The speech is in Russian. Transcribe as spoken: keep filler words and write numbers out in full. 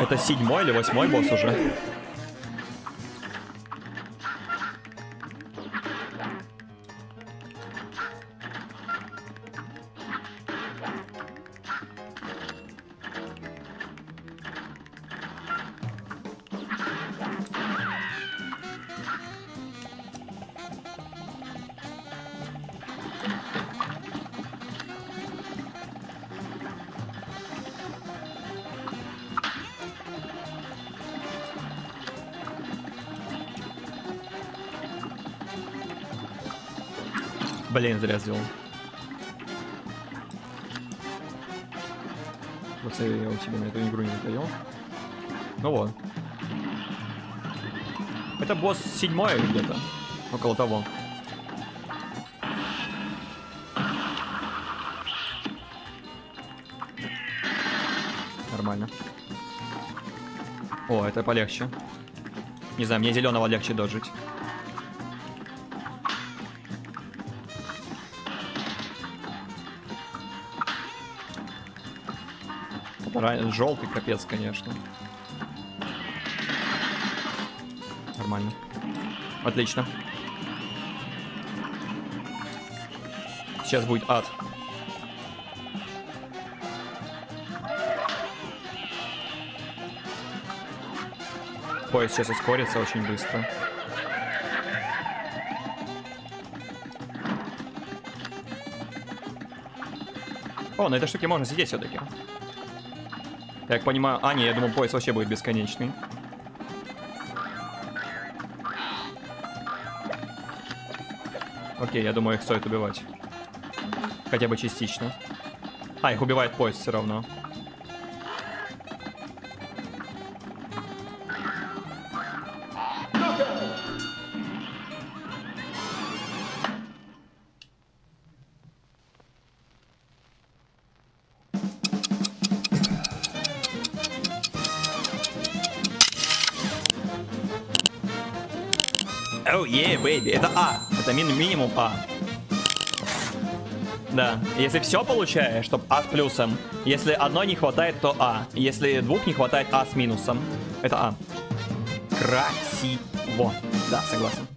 Это седьмой или восьмой босс уже? Блин, зря сделал. Просто я у тебя на эту игру не заходил. Ну вот. Это босс седьмой где-то. Около того. Нормально. О, это полегче. Не знаю, мне зеленого легче доджить. Желтый капец, конечно. Нормально. Отлично. Сейчас будет ад. Поезд сейчас ускорится очень быстро. О, на этой штуке можно сидеть все-таки. Я так понимаю... А, не, я думал, поезд вообще будет бесконечный. Окей, я думаю, их стоит убивать. Хотя бы частично. А, их убивает поезд все равно. Oh yeah, baby. Это А. Это ми минимум А. Да. Если все получаешь, то А с плюсом. Если одной не хватает, то А. Если двух не хватает, А с минусом. Это А. Красиво. Да, согласен.